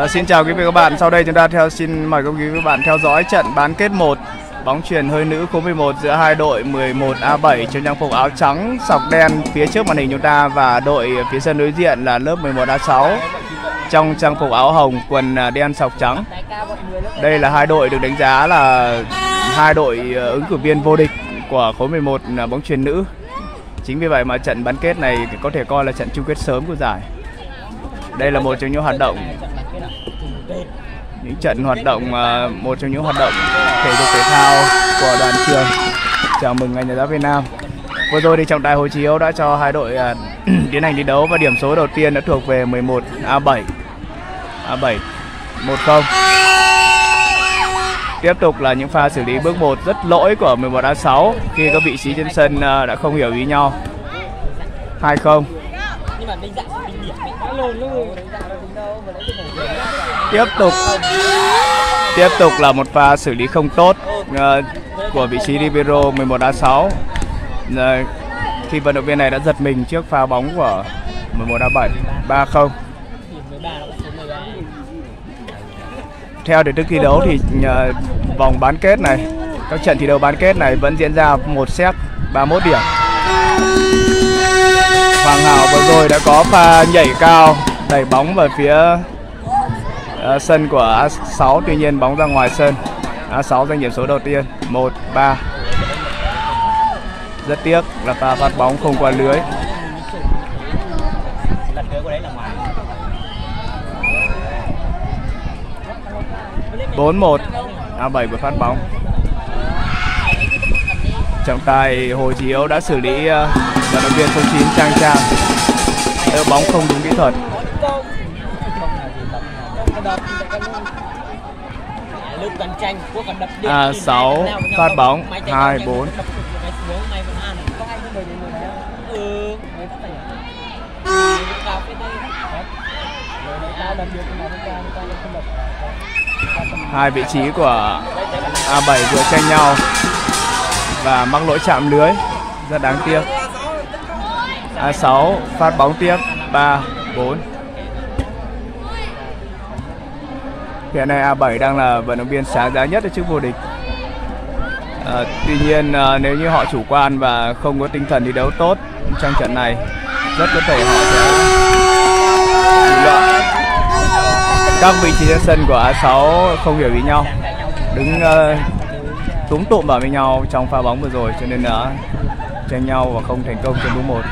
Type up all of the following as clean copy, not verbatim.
Xin chào quý vị và các bạn. Sau đây chúng ta xin mời quý vị và các bạn theo dõi trận bán kết 1 bóng chuyền hơi nữ khối 11 giữa hai đội 11A7 trong trang phục áo trắng sọc đen phía trước màn hình chúng ta và đội phía sân đối diện là lớp 11A6 trong trang phục áo hồng quần đen sọc trắng. Đây là hai đội được đánh giá là hai đội ứng cử viên vô địch của khối 11 bóng chuyền nữ. Chính vì vậy mà trận bán kết này có thể coi là trận chung kết sớm của giải. Đây là một trong những hoạt động một trong những hoạt động thể dục thể thao của đoàn trường chào mừng Ngày Nhà giáo Việt Nam. Vừa rồi thì trọng tài Hồ Chí Hiếu đã cho hai đội tiến hành thi đấu và điểm số đầu tiên đã thuộc về 11A7. A7 1-0. Tiếp tục là những pha xử lý bước 1 rất lỗi của 11A6 khi các vị trí trên sân đã không hiểu ý nhau. 2-0. Tiếp tục là một pha xử lý không tốt của vị trí libero 11A6 khi vận động viên này đã giật mình trước pha bóng của 11A7. 3-0. Theo thể thức thi đấu thì vòng bán kết này, các trận thi đấu bán kết này vẫn diễn ra một set 31 điểm. Hoàng Hảo vừa rồi đã có pha nhảy cao đẩy bóng về phía sân của A6, tuy nhiên bóng ra ngoài sân. A6 giành điểm số đầu tiên 1-3. Rất tiếc là pha phát bóng không qua lưới. Bốn 1. A7 vừa phát bóng. Trọng tài Hồ Chí Hiếu đã xử lý vận động viên số 9 Trang Trang đỡ bóng không đúng kỹ thuật. A6 phát bóng 2-4. Hai vị trí của A7 vừa tranh nhau và mắc lỗi chạm lưới, rất đáng tiếc. A6 phát bóng tiếp 3-4. Hiện nay A7 đang là vận động viên sáng giá nhất ở chức vô địch. Tuy nhiên nếu như họ chủ quan và không có tinh thần thi đấu tốt trong trận này, rất có thể họ sẽ bị loạn. Các vị trí trên sân của A6 không hiểu ý nhau, đứng túm tụm vào với nhau trong pha bóng vừa rồi, cho nên đã tranh nhau và không thành công trên bước 1.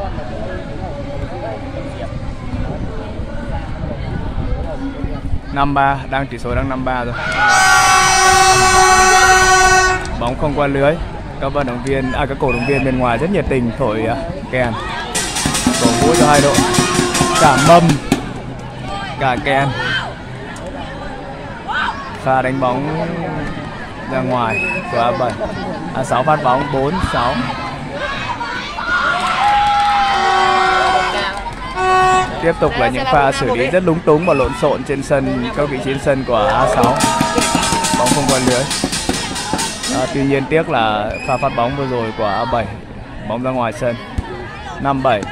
Năm 3, tỷ số đang 5-3 rồi. Bóng không qua lưới. Các cổ động viên bên ngoài rất nhiệt tình thổi kèn cổ vũ cho hai đội, cả mâm cả kèn. Pha đánh bóng ra ngoài của A7. A6 phát bóng 4-6. Tiếp tục là những pha xử lý rất lúng túng và lộn xộn trên sân, các vị trí trên sân của A6. Bóng không qua lưới. Tuy nhiên tiếc là pha phát bóng vừa rồi của A7, bóng ra ngoài sân. 5-7.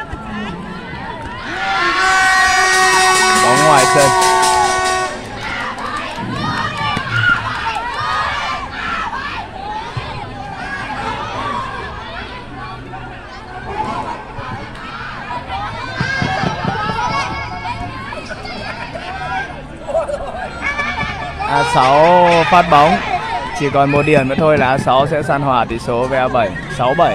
Bóng ngoài sân. A6 phát bóng. Chỉ còn một điểm nữa thôi là A6 sẽ san hòa tỷ số với A7. 6-7.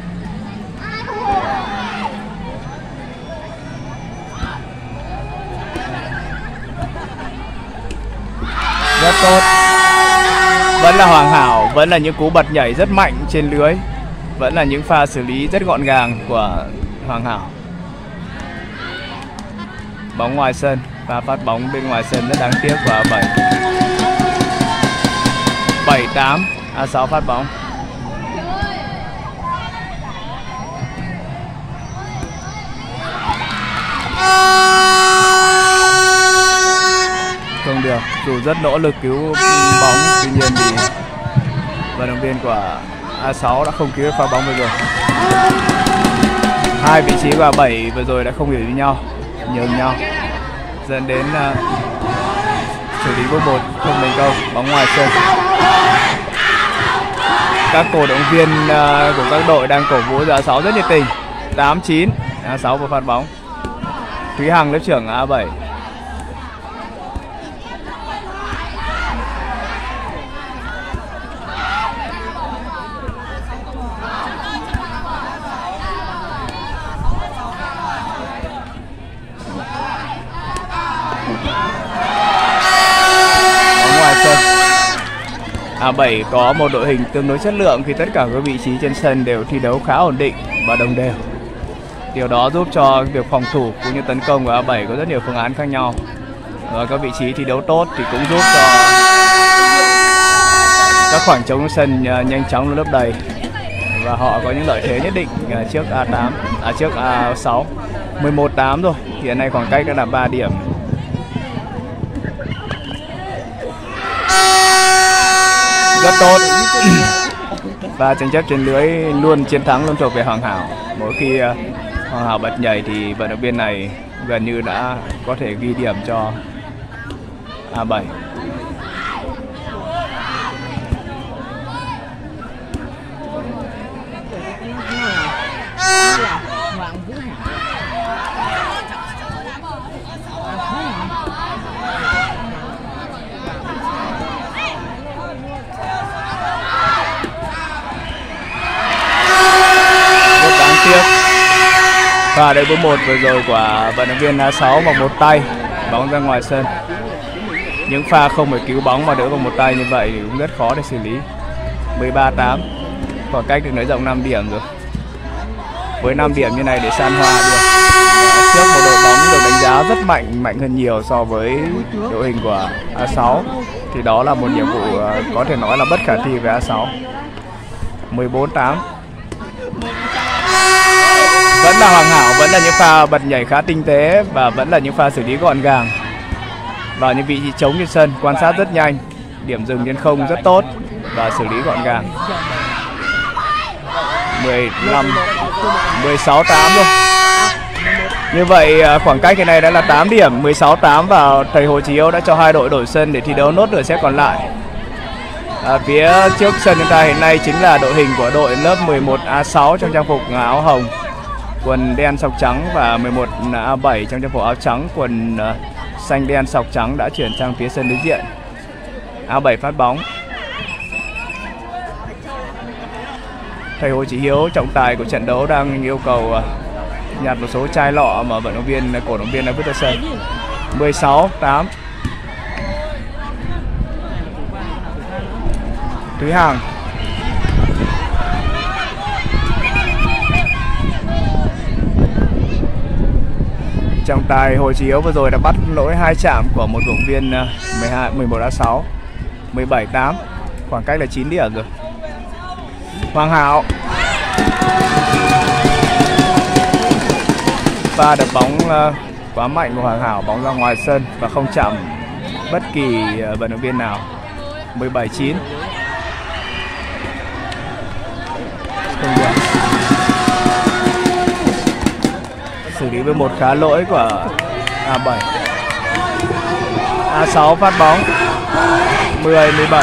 Rất tốt. Vẫn là Hoàng Hảo, vẫn là những cú bật nhảy rất mạnh trên lưới, vẫn là những pha xử lý rất gọn gàng của Hoàng Hảo. Bóng ngoài sân. Pha phát bóng bên ngoài sân rất đáng tiếc của A7. 7-8. A6 phát bóng. Không được, dù rất nỗ lực cứu bóng, tuy nhiên thì vận động viên của A6 đã không cứu pha bóng vừa rồi. Hai vị trí của A7 vừa rồi đã không hiểu với nhau, nhường nhau, dẫn đến xử lý bước 1 không thành công, bóng ngoài sân. Các cổ động viên của các đội đang cổ vũ cho A6 rất nhiệt tình. 8-9, A6 vừa phát bóng. Thúy Hằng lớp trưởng A7. A7 có một đội hình tương đối chất lượng khi tất cả các vị trí trên sân đều thi đấu khá ổn định và đồng đều. Điều đó giúp cho việc phòng thủ cũng như tấn công của A7 có rất nhiều phương án khác nhau. Và các vị trí thi đấu tốt thì cũng giúp cho các khoảng trống sân nhanh chóng lấp đầy. Và họ có những lợi thế nhất định trước A8, trước A6. 11-8 rồi, hiện nay khoảng cách đã là 3 điểm. Rất tốt. Và tranh chấp trên lưới luôn chiến thắng luôn thuộc về Hoàng Hảo. Mỗi khi Hoàng Hảo bật nhảy thì vận động viên này gần như đã có thể ghi điểm cho A7. Và đây bước 1 vừa rồi của vận động viên A6 bằng một tay, bóng ra ngoài sân. Những pha không phải cứu bóng mà đỡ bằng một tay như vậy thì cũng rất khó để xử lý. 13-8, khoảng cách được nới rộng 5 điểm rồi. Với 5 điểm như này để san hòa được trước một đội bóng được đánh giá rất mạnh hơn nhiều so với đội hình của A6 thì đó là một nhiệm vụ có thể nói là bất khả thi với A6. 14-8. Vẫn là Hoàng Hảo, vẫn là những pha bật nhảy khá tinh tế và vẫn là những pha xử lý gọn gàng vào những vị trí trống trên sân, quan sát rất nhanh, điểm dừng trên không rất tốt và xử lý gọn gàng. 16-8 rồi. Như vậy khoảng cách cái này đã là 8 điểm. 16-8 và thầy Hồ Chí Hiếu đã cho hai đội đổi sân để thi đấu nốt nửa set còn lại. Phía trước sân chúng ta hiện nay chính là đội hình của đội lớp 11 A6 trong trang phục áo hồng, quần đen sọc trắng, và 11 A7 trong trang phục áo trắng, quần xanh đen sọc trắng đã chuyển sang phía sân đối diện. A7 phát bóng. Thầy Hồ Chí Hiếu, trọng tài của trận đấu, đang yêu cầu nhặt một số chai lọ mà vận động viên, cổ động viên đã vứt ra sân. 16-8. Thúy Hằng. Trọng tài Hồ Chí Hiếu vừa rồi đã bắt lỗi 2 chạm của một cổ động viên 11A6. 17-8, khoảng cách là 9 điểm rồi. Hoàng Hảo. Pha đập bóng quá mạnh của Hoàng Hảo, bóng ra ngoài sân và không chạm bất kỳ vận động viên nào. 17-9. Không được. Xử lý với một khá lỗi của A7. A6 phát bóng. 10-17.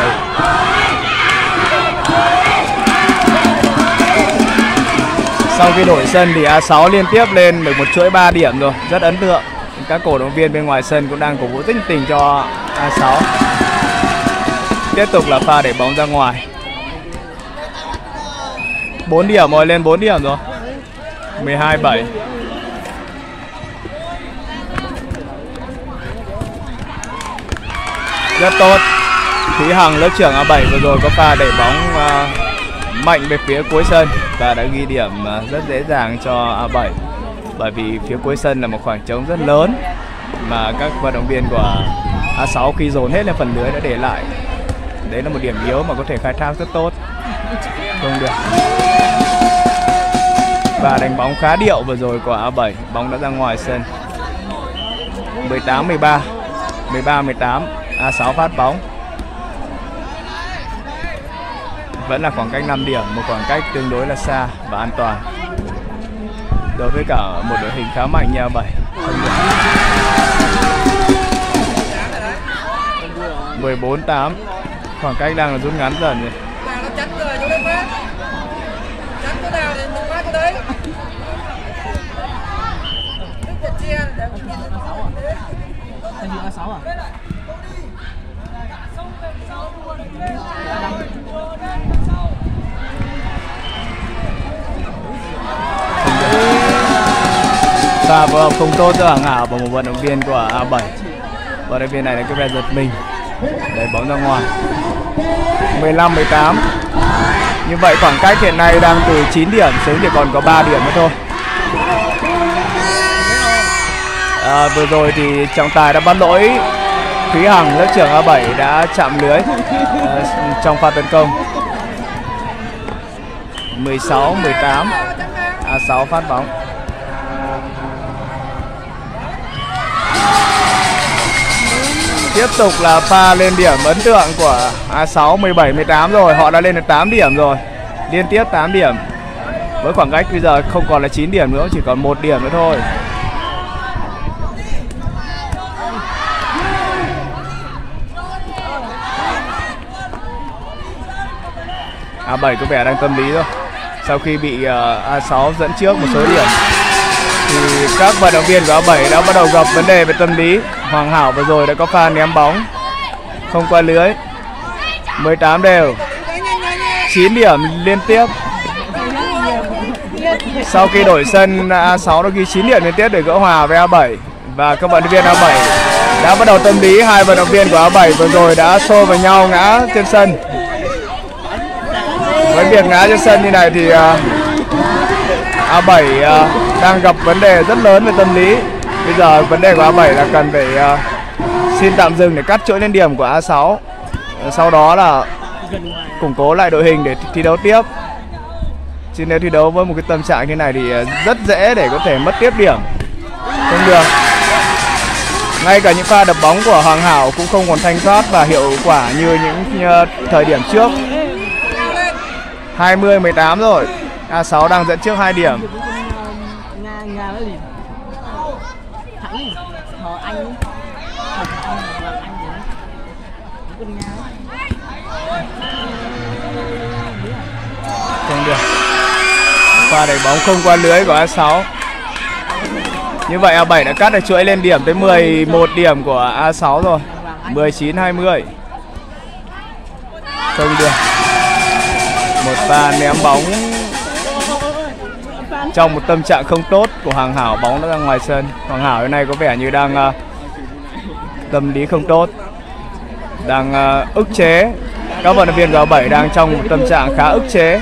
Sau khi đổi sân thì A6 liên tiếp lên được một chuỗi 3 điểm rồi, rất ấn tượng. Các cổ động viên bên ngoài sân cũng đang cổ vũ tích tình cho A6. Tiếp tục là pha để bóng ra ngoài. 4 điểm rồi, lên 4 điểm rồi. 12-7. Rất tốt. Thúy Hằng, lớp trưởng A7 vừa rồi có pha đẩy bóng mạnh về phía cuối sân và đã ghi điểm rất dễ dàng cho A7. Bởi vì phía cuối sân là một khoảng trống rất lớn mà các vận động viên của A6 khi dồn hết lên phần lưới đã để lại. Đấy là một điểm yếu mà có thể khai thác rất tốt. Không được. Và đánh bóng khá điệu vừa rồi của A7, bóng đã ra ngoài sân. 18-13. 13-18. A6 phát bóng. Vẫn là khoảng cách 5 điểm, một khoảng cách tương đối là xa và an toàn đối với cả một đội hình khá mạnh như A7. 14-8. Khoảng cách đang là rút ngắn dần rồi. Và phối hợp không tốt giữa Hoàng Hảo và một vận động viên của A7. Vận động viên này là cái vẻ giật mình, đẩy bóng ra ngoài. 15-18. Như vậy khoảng cách hiện nay đang từ 9 điểm xuống chỉ còn có 3 điểm nữa thôi. Vừa rồi thì trọng tài đã bắt lỗi Thúy Hằng, lớp trưởng A7 đã chạm lưới trong pha tấn công. 16-18. A6 phát bóng. Tiếp tục là pha lên điểm ấn tượng của A6. 17-18 rồi, họ đã lên được 8 điểm rồi, liên tiếp 8 điểm. Với khoảng cách bây giờ không còn là 9 điểm nữa, chỉ còn 1 điểm nữa thôi. A7 có vẻ đang tâm lý rồi. Sau khi bị A6 dẫn trước một số điểm thì các vận động viên của A7 đã bắt đầu gặp vấn đề về tâm lý. Hoàng Hảo vừa rồi đã có pha ném bóng không qua lưới. 18 đều, 9 điểm liên tiếp. Sau khi đổi sân, A6 đã ghi 9 điểm liên tiếp để gỡ hòa với A7. Và các vận động viên A7 đã bắt đầu tâm lý. Hai vận động viên của A7 vừa rồi đã xô vào nhau ngã trên sân. Với việc ngã trên sân như này thì A7 đang gặp vấn đề rất lớn về tâm lý. Bây giờ vấn đề của A7 là cần phải xin tạm dừng để cắt chuỗi lên điểm của A6. Sau đó là củng cố lại đội hình để thi đấu tiếp. Chứ nếu thi đấu với một cái tâm trạng như này thì rất dễ để có thể mất tiếp điểm. Không được. Ngay cả những pha đập bóng của Hoàng Hảo cũng không còn thanh thoát và hiệu quả như những thời điểm trước. 20-18 rồi. A6 đang dẫn trước 2 điểm. Không được. Pha đẩy bóng không qua lưới của A6. Như vậy A7 đã cắt được chuỗi lên điểm tới 11 điểm của A6 rồi. 19-20. Không được. Một pha ném bóng trong một tâm trạng không tốt của Hoàng Hảo, bóng đã ra ngoài sân. Hoàng Hảo hôm nay có vẻ như đang tâm lý không tốt, đang ức chế. Các vận động viên của A7 đang trong một tâm trạng khá ức chế,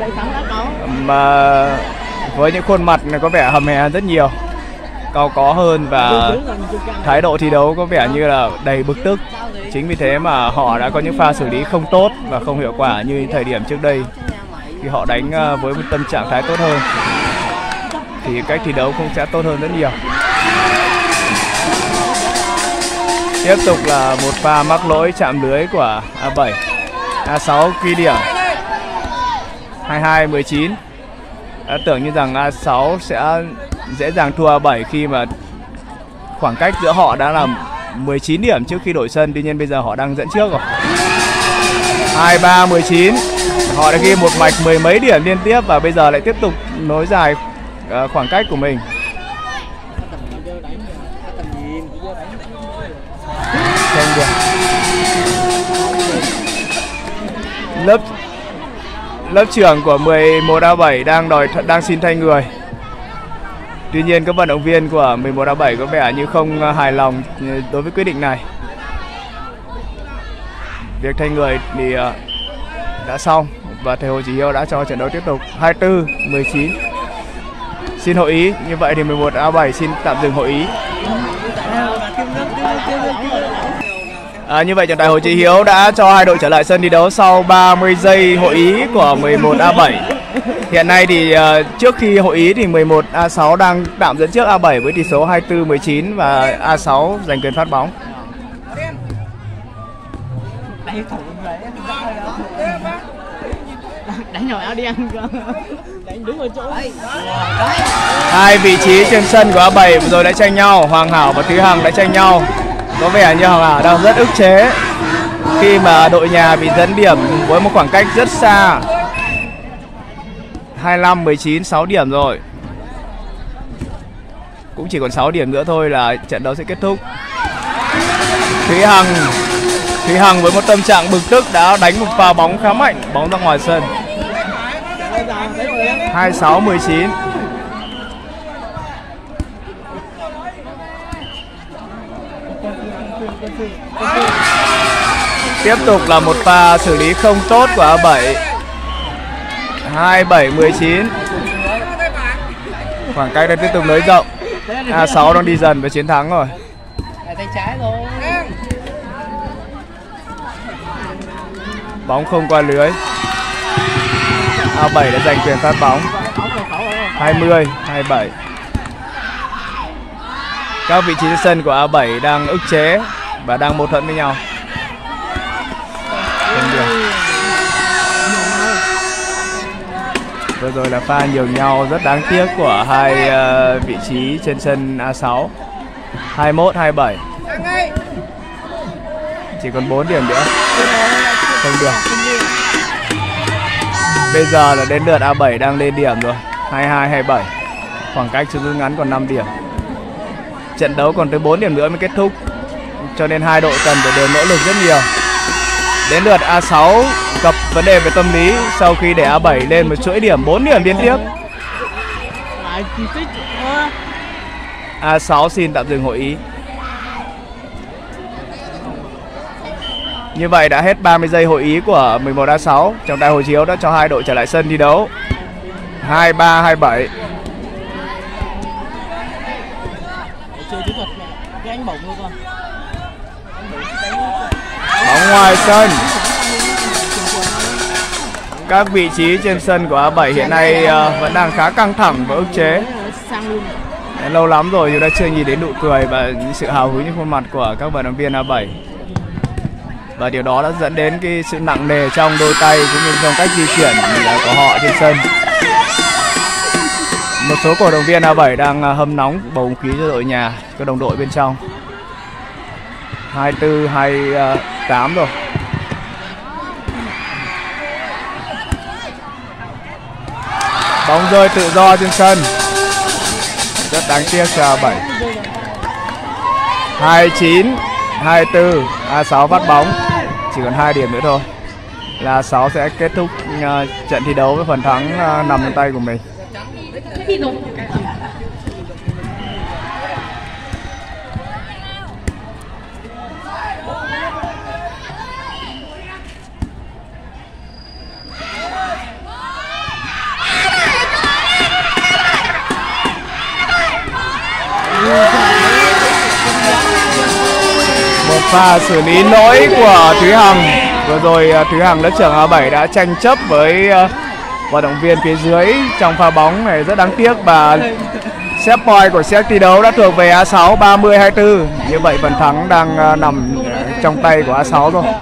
mà với những khuôn mặt này có vẻ hầm hè rất nhiều, cau có hơn và thái độ thi đấu có vẻ như là đầy bực tức. Chính vì thế mà họ đã có những pha xử lý không tốt và không hiệu quả như thời điểm trước đây. Khi họ đánh với một tâm trạng thái tốt hơn thì cách thi đấu cũng sẽ tốt hơn rất nhiều. Tiếp tục là một pha mắc lỗi chạm lưới của A7. A6 ghi điểm. 22-19. Đã tưởng như rằng A6 sẽ dễ dàng thua A7 khi mà khoảng cách giữa họ đã là 19 điểm trước khi đổi sân. Tuy nhiên bây giờ họ đang dẫn trước rồi. 23-19. Họ đã ghi một mạch 10 mấy điểm liên tiếp và bây giờ lại tiếp tục nối dài khoảng cách của mình. Không được. Lớp trưởng của 11A7 đang xin thay người. Tuy nhiên các vận động viên của 11A7 có vẻ như không hài lòng đối với quyết định này. Việc thay người thì đã xong và thầy Hồ Chí Hiếu đã cho trận đấu tiếp tục. 24-19. Xin hội ý. Như vậy thì 11A7 xin tạm dừng hội ý. Như vậy trọng tài Hồ Chí Hiếu đã cho hai đội trở lại sân thi đấu sau 30 giây hội ý của 11A7. Hiện nay thì trước khi hội ý thì 11A6 đang tạm dẫn trước A7 với tỷ số 24-19 và A6 giành quyền phát bóng. Đánh nồi áo đen cơ. Đánh đúng ở chỗ. Hai vị trí trên sân của A7 rồi đã tranh nhau. Hoàng Hảo và Thúy Hằng đã tranh nhau. Có vẻ như Hoàng Hảo đang rất ức chế khi mà đội nhà bị dẫn điểm với một khoảng cách rất xa. 25-19, 6 điểm rồi. Cũng chỉ còn 6 điểm nữa thôi là trận đấu sẽ kết thúc. Thúy Hằng với một tâm trạng bực tức đã đánh một pha bóng khá mạnh, bóng ra ngoài sân. 26-19. Tiếp tục là một pha xử lý không tốt của A7. 27-19. Khoảng cách đang tiếp tục nới rộng. A6 đang đi dần với chiến thắng rồi. Bóng không qua lưới. A7 đã giành quyền phát bóng. 20-27. Các vị trí trên sân của A7 đang ức chế và đang mâu thuẫn với nhau. Vừa rồi là pha nhường nhau rất đáng tiếc của hai vị trí trên sân A6. 21-27. Chỉ còn 4 điểm nữa. Không được. Bây giờ là đến lượt A7 đang lên điểm rồi. 22-27. Khoảng cách xuống rút ngắn còn 5 điểm. Trận đấu còn tới 4 điểm nữa mới kết thúc, cho nên hai đội cần phải đều nỗ lực rất nhiều. Đến lượt A6 gặp vấn đề về tâm lý sau khi để A7 lên một chuỗi điểm 4 điểm liên tiếp. A6 xin tạm dừng hội ý. Như vậy đã hết 30 giây hội ý của 11A6. Trọng tài hồi chiếu đã cho hai đội trở lại sân thi đấu. 23-27. Bóng ngoài sân. Các vị trí trên sân của A7 hiện nay vẫn đang khá căng thẳng và ức chế. Lâu lắm rồi chúng ta chưa nhìn đến nụ cười và sự hào hứng trên khuôn mặt của các vận động viên A7. Và điều đó đã dẫn đến cái sự nặng nề trong đôi tay cũng như trong cách di chuyển của họ trên sân. Một số cổ động viên A7 đang hâm nóng bầu không khí cho đội nhà, các đồng đội bên trong. 24-28 rồi. Bóng rơi tự do trên sân. Rất đáng tiếc cho A7. 29-24. A6 phát bóng. Chỉ còn 2 điểm nữa thôi là A6 sẽ kết thúc trận thi đấu với phần thắng nằm trong tay của mình. Một pha xử lý lỗi của Thúy Hằng. Vừa rồi Thúy Hằng lớp trưởng A7 đã tranh chấp với vận động viên phía dưới trong pha bóng này rất đáng tiếc, và set point của set thi đấu đã thuộc về A6 30-24. Như vậy phần thắng đang nằm trong tay của A6 rồi.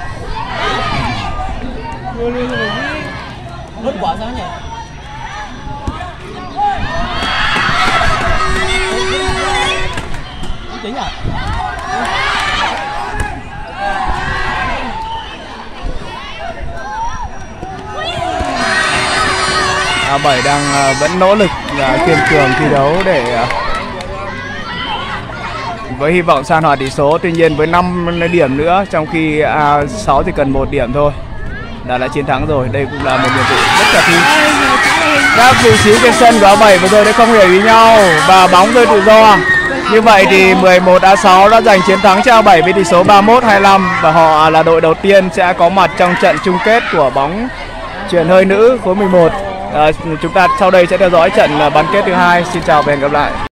A7 đang vẫn nỗ lực kiên cường thi đấu để với hy vọng san hòa tỷ số. Tuy nhiên với 5 điểm nữa, trong khi A6 thì cần 1 điểm thôi đã chiến thắng rồi. Đây cũng là một nhiệm vụ rất khả thi. Các vị trí trên sân của A7 vừa rồi đã không hiểu ý nhau và bóng rơi tự do. Như vậy thì 11A6 đã giành chiến thắng cho A7 với tỷ số 31-25 và họ là đội đầu tiên sẽ có mặt trong trận chung kết của bóng chuyền hơi nữ khối 11. Chúng ta sau đây sẽ theo dõi trận bán kết thứ hai. Xin chào và hẹn gặp lại.